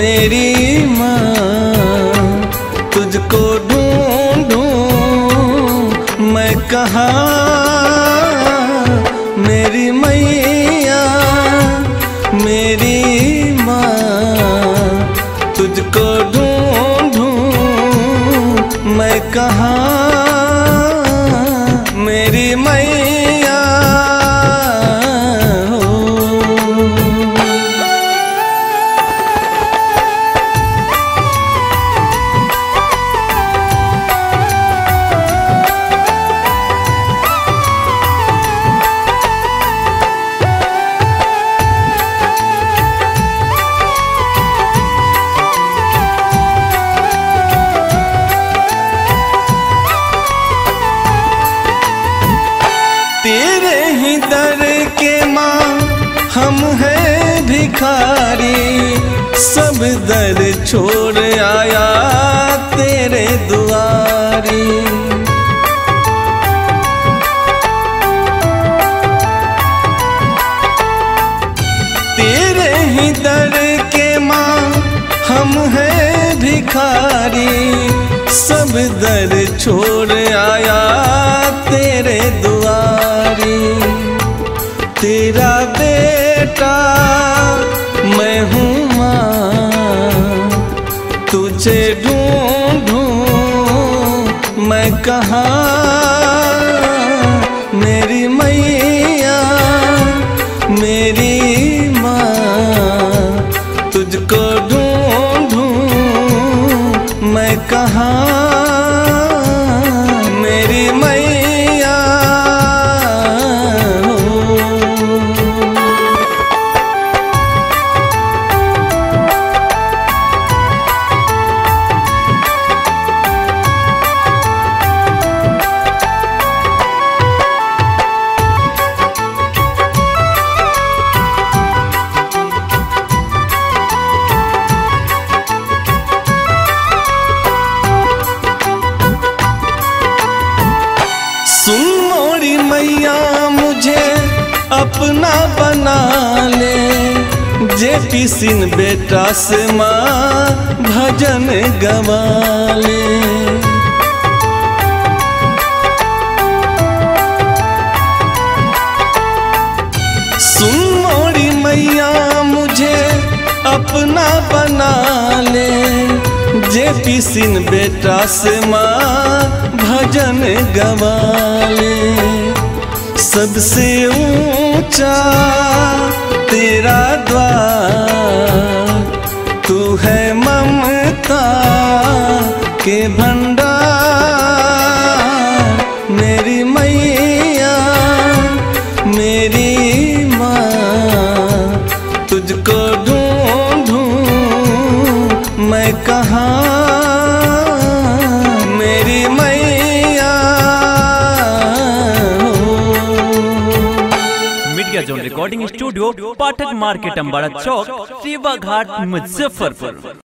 मेरी माँ, तुझको ढूंढूं मैं कहाँ। मेरी मैया मेरी माँ, तुझको ढूंढूं मैं कहाँ। मेरी मैया तेरे ही दर के माँ हम हैं भिखारी, सब दर छोड़ आया तेरे दुआरी। तेरे ही दर के माँ हम हैं भिखारी, सब दर छोड़ आया तेरे दुआरी। तेरा बेटा मैं हूँ माँ, तुझे ढूंढूं मैं कहाँ। मेरी मैया मेरी माँ, तुझको ढूंढूं मैं कहाँ। मेरी मैया सुन मोरी मैया मुझे अपना बना ले, जेपी सिंह बेटा से माँ भजन गवा ले। सुन मोरी मैया मुझे अपना बना ले, जेपी सिंह बेटा से माँ भजन गवा ले। सबसे ऊंचा तेरा द्वार, तू है ममता के भंडार। मेरी मैया मेरी माँ, तुझको ढूंढूं मैं कहाँ। मेरी मैया media zone recording studio, Pathak market, Ambada chowk, Rewa ghat, Muzaffarpur.